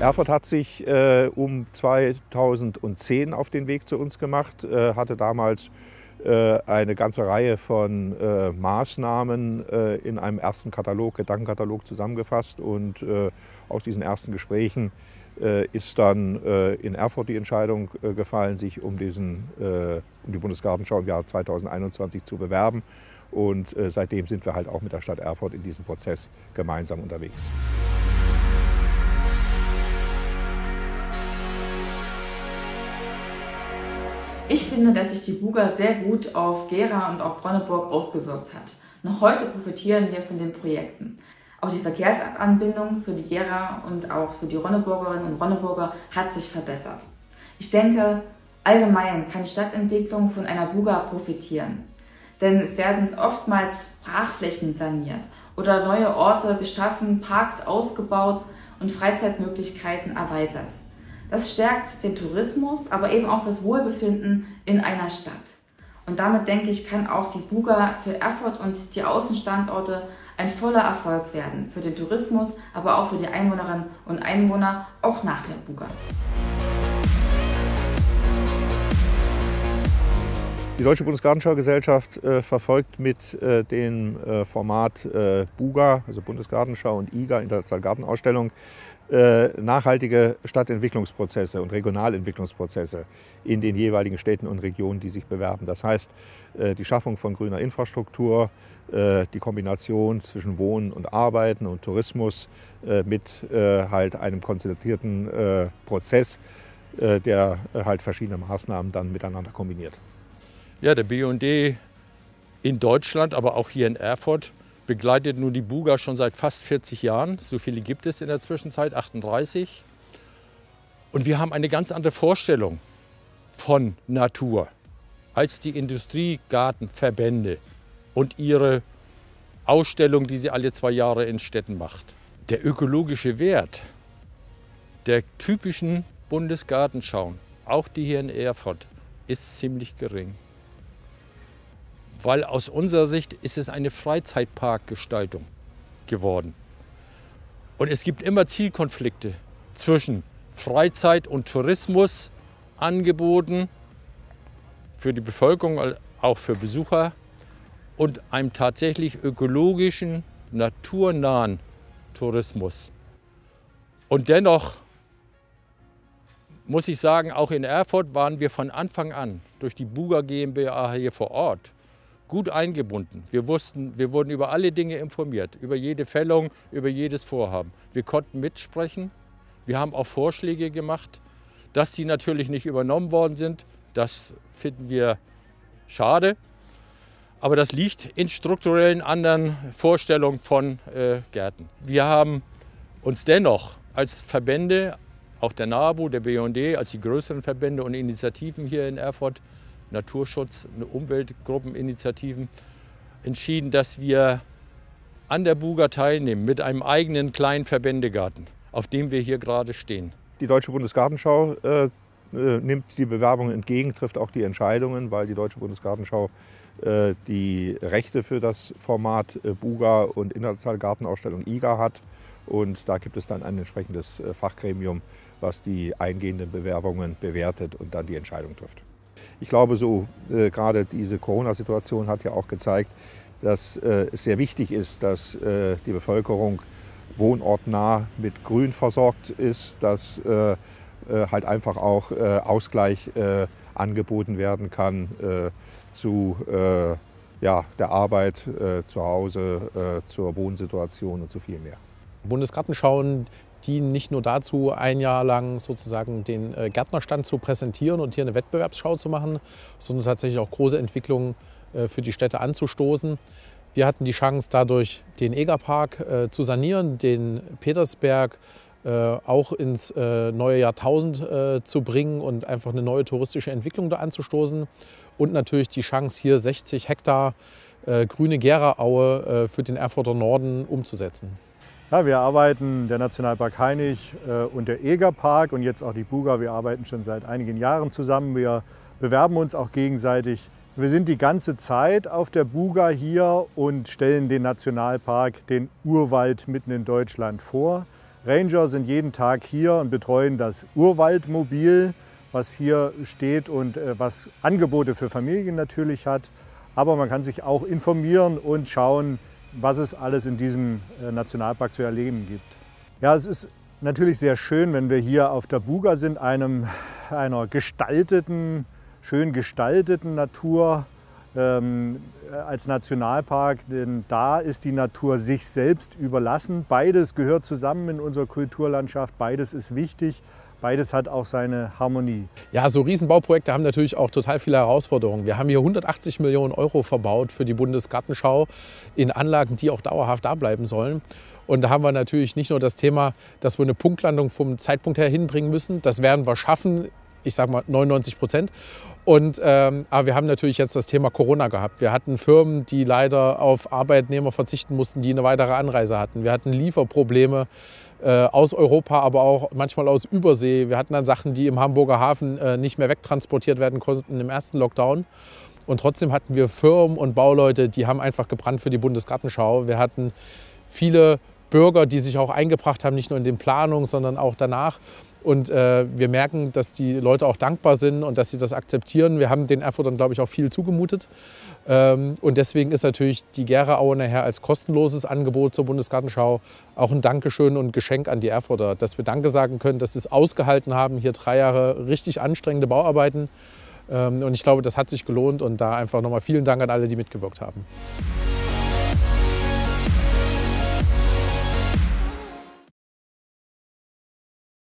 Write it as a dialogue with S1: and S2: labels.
S1: Erfurt hat sich um 2010 auf den Weg zu uns gemacht, hatte damals eine ganze Reihe von Maßnahmen in einem ersten Katalog, Gedankenkatalog zusammengefasst. Und aus diesen ersten Gesprächen ist dann in Erfurt die Entscheidung gefallen, sich um die Bundesgartenschau im Jahr 2021 zu bewerben. Und seitdem sind wir halt auch mit der Stadt Erfurt in diesem Prozess gemeinsam unterwegs.
S2: Ich finde, dass sich die Buga sehr gut auf Gera und auf Ronneburg ausgewirkt hat. Noch heute profitieren wir von den Projekten. Auch die Verkehrsanbindung für die Gera und auch für die Ronneburgerinnen und Ronneburger hat sich verbessert. Ich denke, allgemein kann Stadtentwicklung von einer Buga profitieren. Denn es werden oftmals Brachflächen saniert oder neue Orte geschaffen, Parks ausgebaut und Freizeitmöglichkeiten erweitert. Das stärkt den Tourismus, aber eben auch das Wohlbefinden in einer Stadt. Und damit, denke ich, kann auch die Buga für Erfurt und die Außenstandorte ein voller Erfolg werden. Für den Tourismus, aber auch für die Einwohnerinnen und Einwohner, auch nach der Buga.
S1: Die Deutsche Bundesgartenschau-Gesellschaft verfolgt mit dem Format Buga, also Bundesgartenschau, und IGA, Internationale Gartenausstellung, nachhaltige Stadtentwicklungsprozesse und Regionalentwicklungsprozesse in den jeweiligen Städten und Regionen, die sich bewerben. Das heißt, die Schaffung von grüner Infrastruktur, die Kombination zwischen Wohnen und Arbeiten und Tourismus mit halt einem konzentrierten Prozess, der halt verschiedene Maßnahmen dann miteinander kombiniert.
S3: Ja, der BUND in Deutschland, aber auch hier in Erfurt, begleitet nun die Buga schon seit fast 40 Jahren. So viele gibt es in der Zwischenzeit, 38. Und wir haben eine ganz andere Vorstellung von Natur als die Industriegartenverbände und ihre Ausstellung, die sie alle 2 Jahre in Städten macht. Der ökologische Wert der typischen Bundesgartenschauen, auch die hier in Erfurt, ist ziemlich gering. Weil aus unserer Sicht ist es eine Freizeitparkgestaltung geworden. Und es gibt immer Zielkonflikte zwischen Freizeit- und Tourismusangeboten für die Bevölkerung, auch für Besucher, und einem tatsächlich ökologischen, naturnahen Tourismus. Und dennoch muss ich sagen, auch in Erfurt waren wir von Anfang an durch die Buga GmbH hier vor Ort gut eingebunden. Wir wurden über alle Dinge informiert, über jede Fällung, über jedes Vorhaben. Wir konnten mitsprechen. Wir haben auch Vorschläge gemacht. Dass die natürlich nicht übernommen worden sind, das finden wir schade. Aber das liegt in strukturellen anderen Vorstellungen von Gärten. Wir haben uns dennoch als Verbände, auch der NABU, der BUND, als die größeren Verbände und Initiativen hier in Erfurt, Naturschutz, Umweltgruppeninitiativen, entschieden, dass wir an der Buga teilnehmen mit einem eigenen kleinen Verbändegarten, auf dem wir hier gerade stehen.
S1: Die Deutsche Bundesgartenschau nimmt die Bewerbungen entgegen, trifft auch die Entscheidungen, weil die Deutsche Bundesgartenschau die Rechte für das Format Buga und Internationale Gartenausstellung IGA hat. Und da gibt es dann ein entsprechendes Fachgremium, was die eingehenden Bewerbungen bewertet und dann die Entscheidung trifft. Ich glaube, gerade diese Corona-Situation hat ja auch gezeigt, dass es sehr wichtig ist, dass die Bevölkerung wohnortnah mit Grün versorgt ist, dass halt einfach auch Ausgleich angeboten werden kann zu der Arbeit zu Hause, zur Wohnsituation und zu viel mehr.
S4: Bundesgartenschauen dienen nicht nur dazu, ein Jahr lang sozusagen den Gärtnerstand zu präsentieren und hier eine Wettbewerbsschau zu machen, sondern tatsächlich auch große Entwicklungen für die Städte anzustoßen. Wir hatten die Chance, dadurch den Egerpark zu sanieren, den Petersberg auch ins neue Jahrtausend zu bringen und einfach eine neue touristische Entwicklung da anzustoßen. Und natürlich die Chance, hier 60 Hektar grüne Geraaue für den Erfurter Norden umzusetzen.
S5: Ja, wir arbeiten, der Nationalpark Hainich und der Egerpark und jetzt auch die Buga, wir arbeiten schon seit einigen Jahren zusammen. Wir bewerben uns auch gegenseitig. Wir sind die ganze Zeit auf der Buga hier und stellen den Nationalpark, den Urwald mitten in Deutschland vor. Ranger sind jeden Tag hier und betreuen das Urwaldmobil, was hier steht und was Angebote für Familien natürlich hat. Aber man kann sich auch informieren und schauen, was es alles in diesem Nationalpark zu erleben gibt. Ja, es ist natürlich sehr schön, wenn wir hier auf der Buga sind, einer gestalteten, schön gestalteten Natur als Nationalpark, denn da ist die Natur sich selbst überlassen. Beides gehört zusammen in unserer Kulturlandschaft, beides ist wichtig. Beides hat auch seine Harmonie.
S4: Ja, so Riesenbauprojekte haben natürlich auch total viele Herausforderungen. Wir haben hier 180 Millionen Euro verbaut für die Bundesgartenschau in Anlagen, die auch dauerhaft da bleiben sollen. Und da haben wir natürlich nicht nur das Thema, dass wir eine Punktlandung vom Zeitpunkt her hinbringen müssen. Das werden wir schaffen, ich sage mal 99%. Aber wir haben natürlich jetzt das Thema Corona gehabt. Wir hatten Firmen, die leider auf Arbeitnehmer verzichten mussten, die eine weitere Anreise hatten. Wir hatten Lieferprobleme aus Europa, aber auch manchmal aus Übersee. Wir hatten dann Sachen, die im Hamburger Hafen nicht mehr wegtransportiert werden konnten im ersten Lockdown. Und trotzdem hatten wir Firmen und Bauleute, die haben einfach gebrannt für die Bundesgartenschau. Wir hatten viele Bürger, die sich auch eingebracht haben, nicht nur in den Planungen, sondern auch danach. Und wir merken, dass die Leute auch dankbar sind und dass sie das akzeptieren. Wir haben den Erfurtern, glaube ich, auch viel zugemutet. Und deswegen ist natürlich die Gera-Aue nachher als kostenloses Angebot zur Bundesgartenschau auch ein Dankeschön und Geschenk an die Erfurter, dass wir Danke sagen können, dass sie es ausgehalten haben, hier 3 Jahre richtig anstrengende Bauarbeiten. Und ich glaube, das hat sich gelohnt und da einfach nochmal vielen Dank an alle, die mitgewirkt haben.